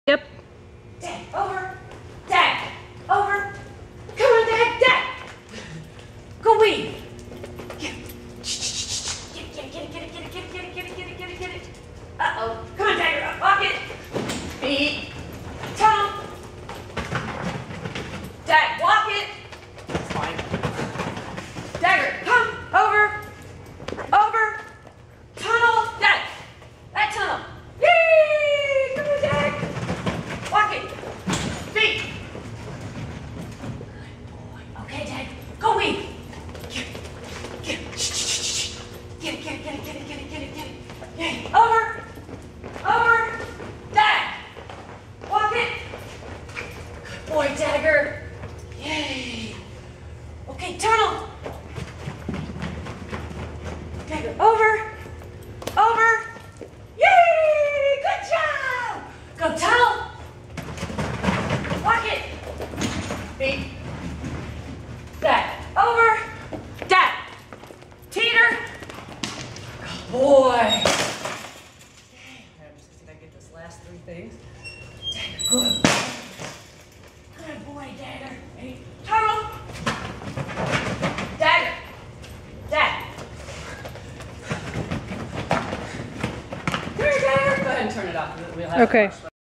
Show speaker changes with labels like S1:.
S1: Yep.
S2: Dag, over. Dag, over. Come on, Dag, Dag. Go weave. Get it. Get it. Uh-oh. Come on, Dagger, up, walk it. Feet. Tunnel. Dag, walk it. It's fine. Dagger, come. Over. Over. Tunnel. Dag. That tunnel. Yay! Come on, Dag. Walk it. Feet. Good boy. Okay, Dag. Go weave. Get it. Yay. Over. Over. Dag. Walk it. Good boy, Dagger. Yay. Okay, tunnel. Dagger. Over. Over. Yay! Good job. Go tunnel. Walk it. Feet. Dag. Over. Dag. Teeter. Good boy. I'm just gonna get this last three things. Dagger. Good. Good boy, Dagger. Ready? Tunnel. Dagger. Dag. Come here, Dagger. Go ahead and turn it off. We'll have
S1: Okay.